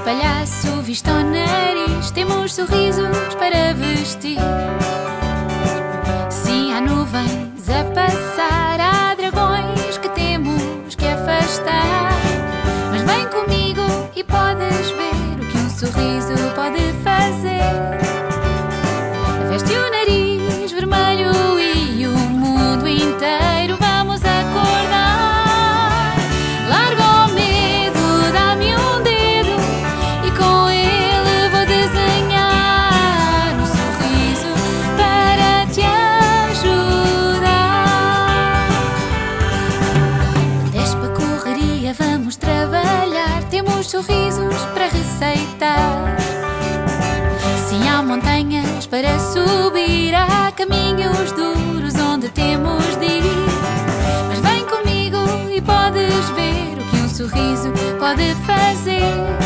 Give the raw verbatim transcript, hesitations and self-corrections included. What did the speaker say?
palhaço visto ao nariz, temos sorrisos para vestir. Sim, há nuvens a passar, há dragões que temos que afastar. Mas vem comigo e podes ver o que um sorriso pode fazer. Veste o nariz vermelho e o mundo inteiro vamos acordar. Larga o medo, dá-me um dedo e com ele vou desenhar um sorriso para te ajudar. Desce para a correria, vamos trabalhar, temos sorrisos para receitar. Sim, há montanhas para subir, há caminhos duros onde temos de ir. Mas vem comigo e podes ver o que um sorriso pode fazer.